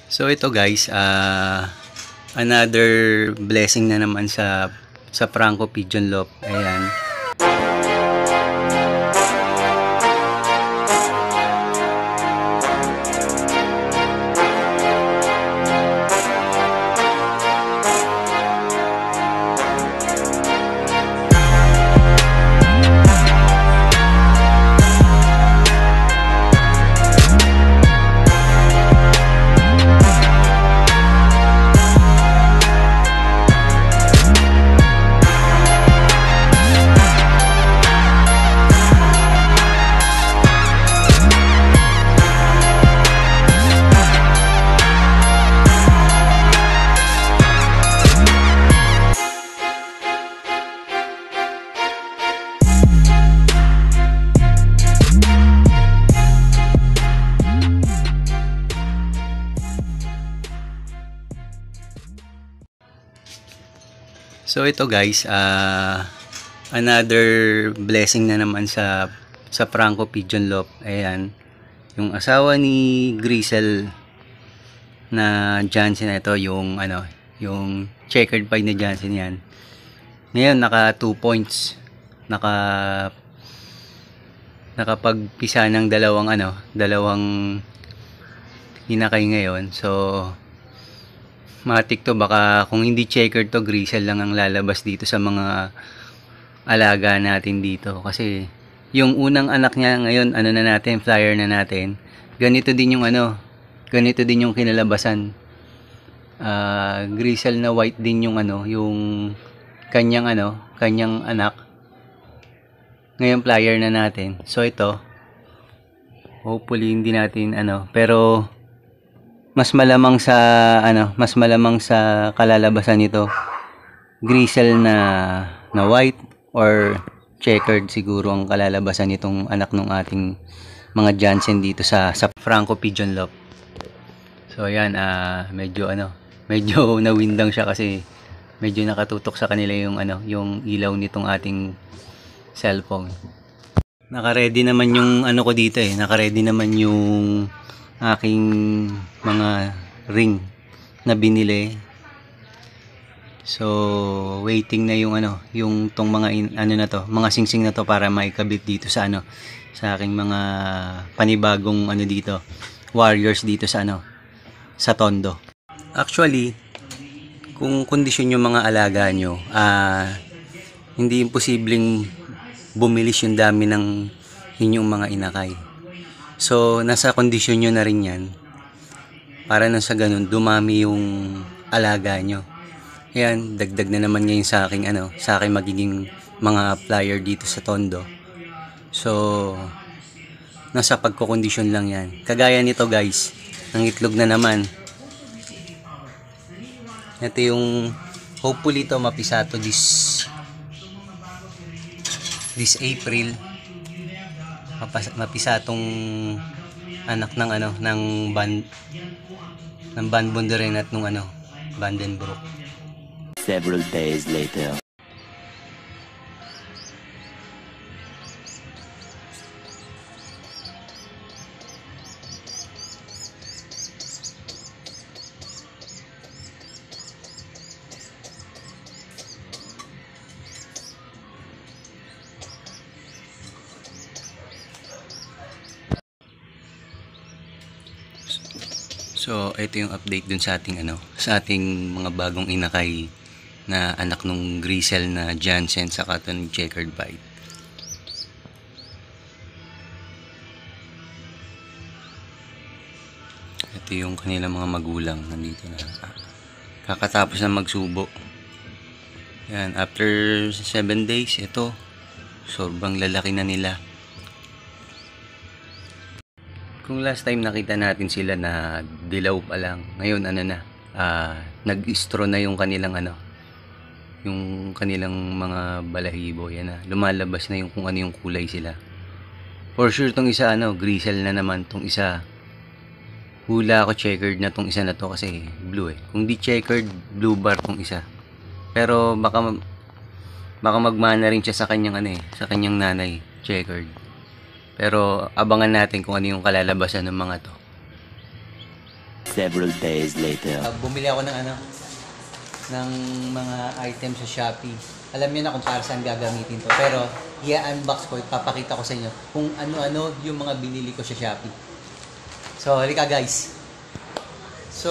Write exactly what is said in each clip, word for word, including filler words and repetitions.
So ito guys, ah another blessing na naman sa sa Franco Pigeon Loft. Ayan. So ito guys, ah another blessing na naman sa sa Franco Pigeon Loft. Ayan. Yung asawa ni Grisel na Jansen, ito yung ano, yung checkered pie na Jansen yan. Ngayon naka two points. Naka nakapagpisa ng dalawang ano, dalawang hinakay ngayon. So matik to, baka kung hindi checkered to, Grisel lang ang lalabas dito sa mga alaga natin dito. Kasi yung unang anak niya ngayon, ano na natin, flyer na natin. Ganito din yung ano, ganito din yung kinalabasan. Uh, Grisel na white din yung ano, yung kanyang ano, kanyang anak. Ngayon flyer na natin. So ito, hopefully hindi natin ano, pero mas malamang sa ano, mas malamang sa kalalabasan nito, Grisel na na white or checkered siguro ang kalalabasan nitong anak ng ating mga Jansen dito sa sa Franco Pigeon Loft. So ayan, uh, medyo ano, medyo nawindang siya kasi medyo nakatutok sa kanila yung ano, yung ilaw nitong ating cellphone. Naka-ready naman yung ano ko dito eh, naka-ready naman yung aking mga ring na binili. So waiting na yung ano, yung tong mga in, ano na to, mga singsing na to para maikabit dito sa ano, sa aking mga panibagong ano dito, warriors dito sa ano, sa Tondo. Actually, kung kondisyon yung mga alaga nyo, ah uh, hindi imposibleng bumilis yung dami ng inyong mga inakay. So, nasa kondisyon nyo na rin yan para na sa ganun, dumami yung alaga nyo. Ayan, dagdag na naman ngayon sa aking, ano, sa aking magiging mga flyer dito sa Tondo. So, nasa pagkokondisyon lang yan. Kagaya nito guys, ng itlog na naman. Ito yung, hopefully ito mapisato this, this April. Mapisa tong anak ng ano, ng band ng Van Bonderen at nung ano, Vandenbroek. Several days later. So, ito yung update dun sa ating ano, sa ating mga bagong inakay na anak nung Grisel na Jansen sa cotton checkered bite. Ito yung kanilang mga magulang nandito na. Kakatapos na magsubo. Yan, after seven days, ito sobrang lalaki na nila. Kung last time nakita natin sila na dilaw pa lang, ngayon ano na, uh, nag-istro na yung kanilang ano, yung kanilang mga balahibo, yan na, lumalabas na yung kung ano yung kulay sila. For sure tong isa ano, Grisel na naman tong isa. Hula ako checkered na tong isa na to kasi blue eh. Kung di checkered, blue bar tong isa. Pero baka baka magmana rin siya sa kanyang ano eh, sa kanyang nanay, checkered. Pero abangan natin kung ano yung kalalabasan ng mga to. Several days later. Uh, bumili ako ng ano, ng mga items sa Shopee. Alam niyo na kung para saan gagamitin to. Pero, i-unbox ko, ipapakita ko sa inyo kung ano-ano yung mga binili ko sa Shopee. So, halika guys. So,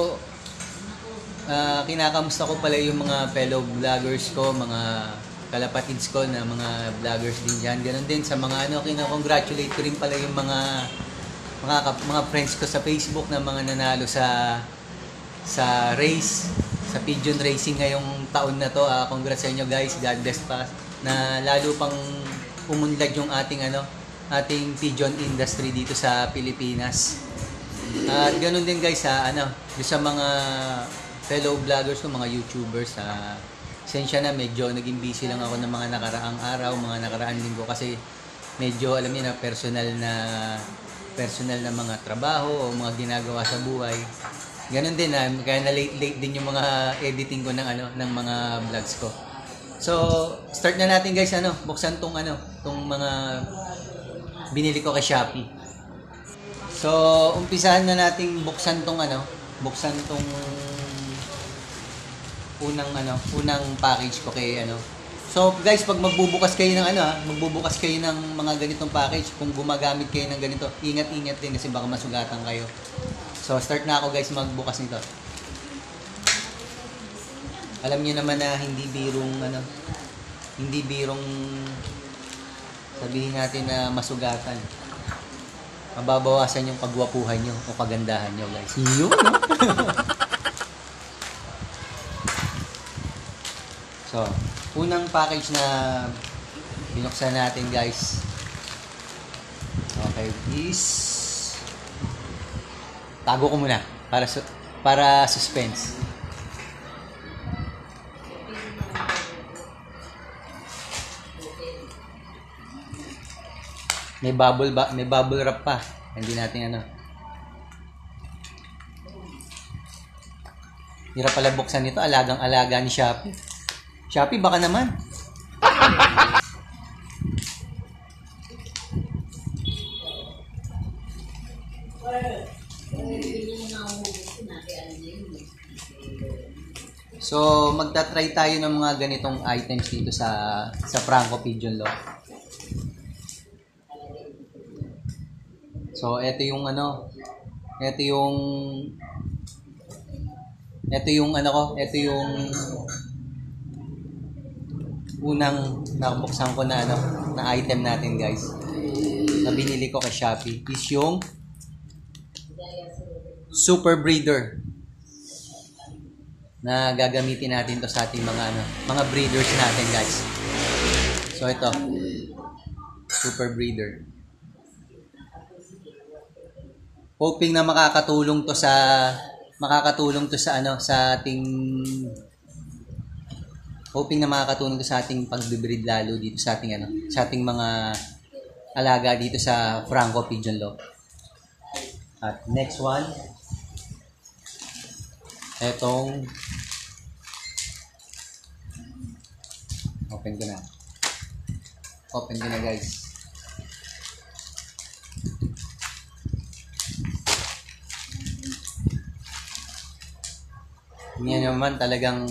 uh, kinakamusta ko pala yung mga fellow vloggers ko, mga kalapatids ko na mga vloggers din dyan. Ganon din sa mga ano, kinakongratulate ko rin pala yung mga mga, mga friends ko sa Facebook na mga nanalo sa sa race, sa pigeon racing ngayong taon na to. Uh, congrats sa inyo guys, God bless pa na lalo pang umunlad yung ating ano, ating pigeon industry dito sa Pilipinas. At uh, ganun din guys sa ano, sa mga fellow vloggers ko, mga YouTubers, sa uh, sensya na medyo naging busy lang ako ng mga nakaraang araw, mga nakaraang linggo kasi medyo alam niyo na personal na personal na mga trabaho o mga ginagawa sa buhay. Ganun din na, kaya na late late din yung mga editing ko ng ano, ng mga vlogs ko. So, start na natin guys ano, buksan tong ano, tong mga binili ko kay Shopee. So, umpisahan na nating buksan tong ano, buksan tong unang ano, unang package ko kay ano. So, guys, pag magbubukas kayo ng ano, ha, magbubukas kayo ng mga ganitong package, kung gumagamit kayo ng ganito, ingat-ingat din kasi baka masugatan kayo. So, start na ako guys magbukas nito. Alam niyo naman na hindi birong ano, hindi birong sabihin natin na masugatan. Mababawasan yung pagwapuhan nyo o kagandahan nyo guys. Yun, no? So, unang package na binuksan natin guys. Okay, is tago ko muna para su para suspense. May bubble ba, may bubble wrap pa. Hindi natin ano. Hirap pala buksan nito, alagang-alaga ni Shopee. Shopee baka naman. So, magta-try tayo ng mga ganitong items dito sa sa Franco Pigeon Loft. So, ito yung ano, ito yung ito yung ano ko, ito yung unang nakabuksan ko na ano, na item natin guys. Na binili ko kay Shopee is yung Super Breeder. Na gagamitin natin to sa ating mga ano, mga breeders natin guys. So ito, Super Breeder. Hoping na makakatulong to sa makakatulong to sa ano, sa ating hoping na makakatulong to sa ating pagbe-breed lalo dito sa ating ano, sa ating mga alaga dito sa Franco Pigeon Loft. At next one, etong open ko na. Open ko na guys. Yan naman talagang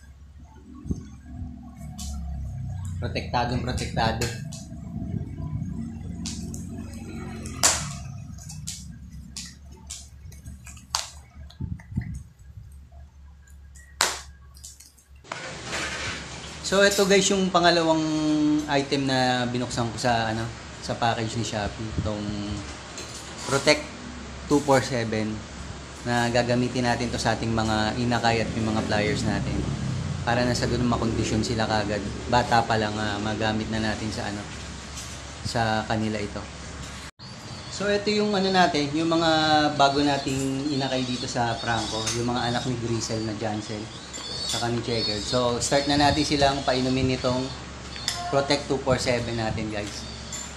protektadong protektado. So ito guys yung pangalawang item na binuksan ko sa ano, sa package ni Shopee, itong Protect two forty-seven na gagamitin natin to sa ating mga inakay at yung mga pliers natin para na sa ganung makondisyon sila kagad. Bata pa lang uh, magamit na natin sa ano, sa kanila ito. So ito yung ano natin, yung mga bago nating inakay dito sa Franco, yung mga anak ni Grisel na Jansen saka ni Checker. So start na natin silang painumin nitong Protect two forty-seven natin guys.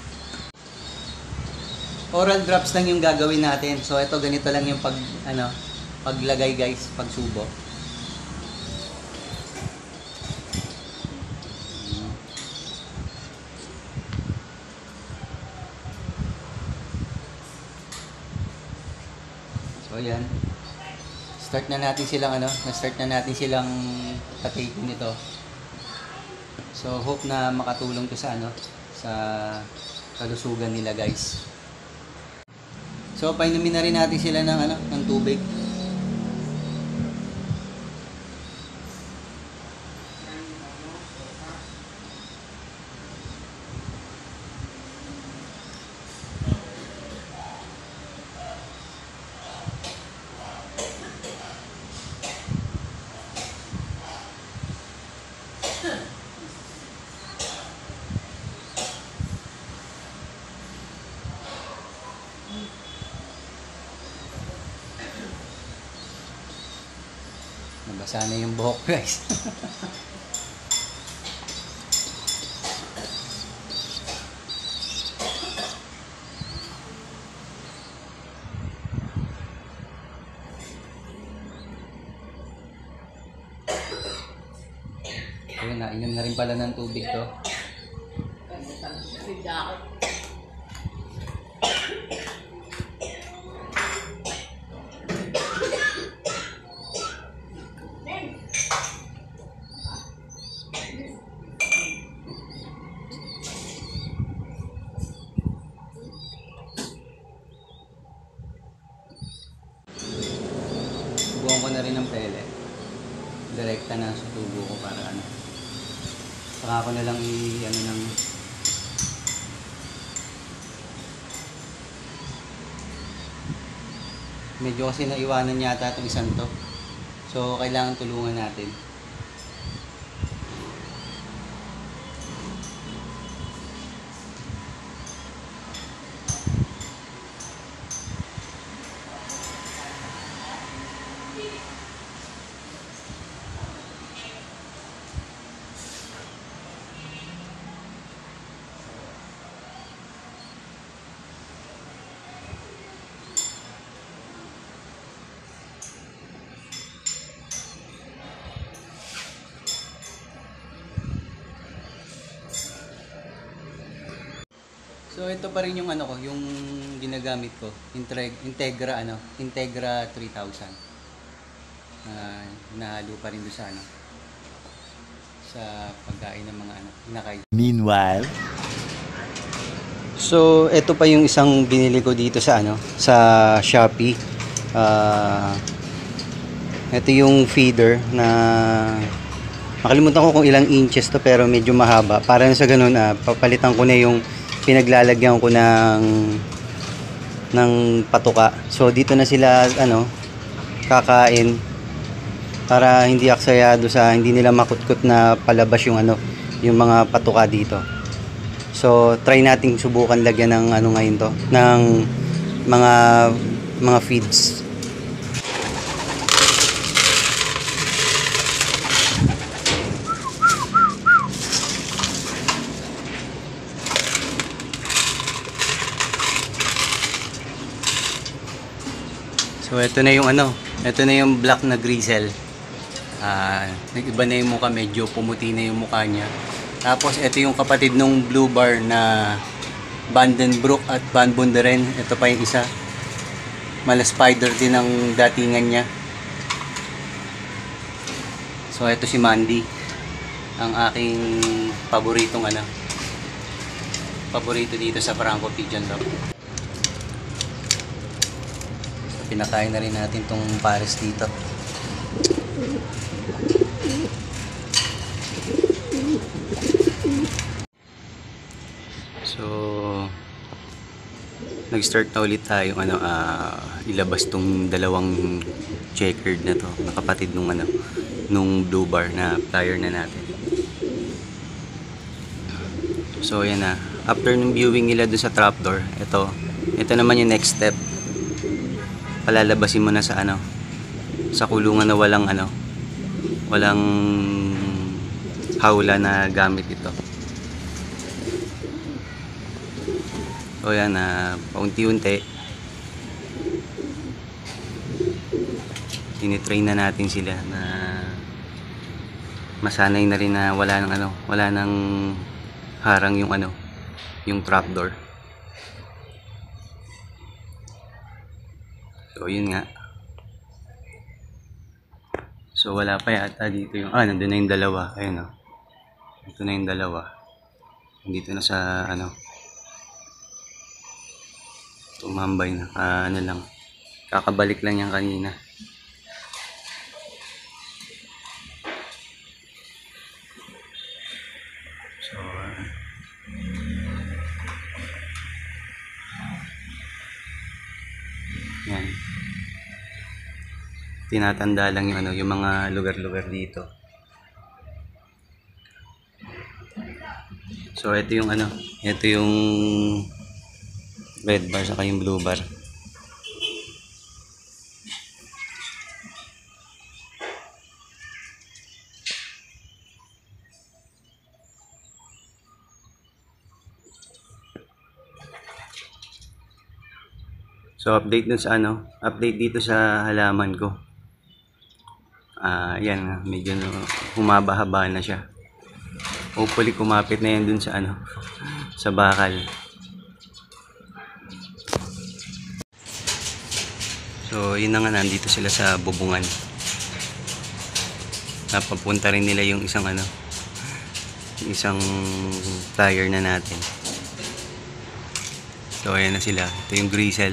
Oral drops lang yung gagawin natin. So ito ganito lang yung pag ano, paglagay guys, pagsubo. So yan. start na natin silang ano, na-start na natin silang pataping nito. So hope na makatulong to sa ano, sa kalusugan nila guys. So painumin na rin natin sila ng ano, ng tubig. Nabasa na yung buhok guys. Ayun, nainom na rin pala ng tubig to. Subukan ko na rin ng pellet. Direkta na sa tubo ko para ano. Saka ko na lang i ano ng medyo kasi naiwanan yata itong isang to. So kailangan tulungan natin. So ito pa rin yung ano ko, yung ginagamit ko, Integ Integra ano, Integra three thousand. Uh, nahalo pa rin doon sa ano, sa pagkain ng mga ano, inakay. Meanwhile, so ito pa yung isang binili ko dito sa ano, sa Shopee. Uh, ito yung feeder na makalimutan ko kung ilang inches to pero medyo mahaba. Para sa ganun, uh, papalitan ko na yung pinaglalagyan ko ng ng patuka. So dito na sila ano kakain para hindi aksayado sa hindi nila makutkot na palabas yung ano yung mga patuka dito. So try nating subukan lagyan ng ano ngayon to ng mga mga feeds. So ito na yung ano, ito na yung black na grizzle. Ah, nag-iba na yung mukha, medyo pumuti na yung mukha niya. Tapos ito yung kapatid nung blue bar na Vandenbroek at Van Bunderen. Ito pa yung isa. Mala spider din ang datingan niya. So ito si Mandy, ang aking paboritong ano, paborito dito sa Franco Pigeon Dog. Pinakain na rin natin tong pares dito. So nag-start na ulit tayo ano, uh, ilabas tong dalawang checkered na to, na kapatid nung ano, nung blue bar na flyer na natin. So yan na, after ng viewing nila doon sa trapdoor, ito, ito naman yung next step. Palalabasin mo na sa ano, sa kulungan na walang ano, walang hawla na gamit ito. O yan na, uh, paunti-unti tinitrain na natin sila na masanay na rin na wala nang ano, wala nang harang yung ano, yung trapdoor. So yun nga, So wala pa yata dito yung, ah, nandun na yung dalawa. Ayun o. Dito na yung dalawa. Dito na sa, ano, tumambay na. Ah, ano lang. Kakabalik lang yan kanina. So, yan. Tinatanda lang yung ano, yung mga lugar-lugar dito. So ito yung ano, ito yung red bar saka yung blue bar. So update dun sa ano, update dito sa halaman ko. Ah, yan, medyo humaba-haba na siya. Hopefully kumapit na yan dun sa ano, sa bakal. So yun na nga, nandito sila sa bubungan. Napapunta rin nila yung isang ano, yung isang tire na natin. So ayan na sila. Ito yung gristle.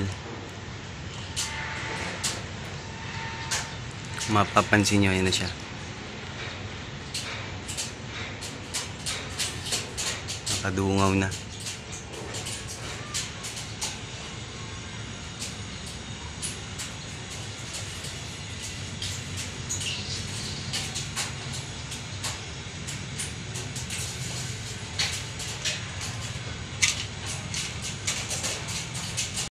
Mapapansin nyo, ayan na siya. Nakadungaw na.